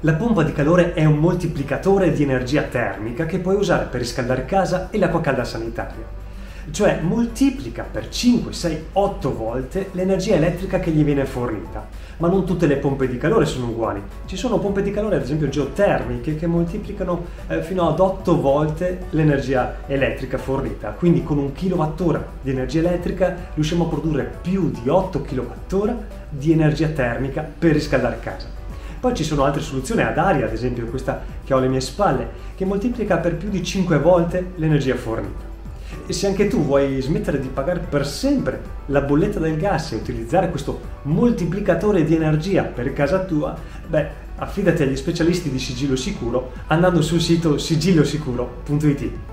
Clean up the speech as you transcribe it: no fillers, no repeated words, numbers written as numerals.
La pompa di calore è un moltiplicatore di energia termica che puoi usare per riscaldare casa e l'acqua calda sanitaria. Cioè moltiplica per 5, 6, 8 volte l'energia elettrica che gli viene fornita. Ma non tutte le pompe di calore sono uguali. Ci sono pompe di calore, ad esempio geotermiche, che moltiplicano fino ad 8 volte l'energia elettrica fornita. Quindi con 1 kWh di energia elettrica riusciamo a produrre più di 8 kWh di energia termica per riscaldare casa. Poi ci sono altre soluzioni ad aria, ad esempio questa che ho alle mie spalle, che moltiplica per più di 5 volte l'energia fornita. E se anche tu vuoi smettere di pagare per sempre la bolletta del gas e utilizzare questo moltiplicatore di energia per casa tua, affidati agli specialisti di Sigillo Sicuro andando sul sito sigillosicuro.it.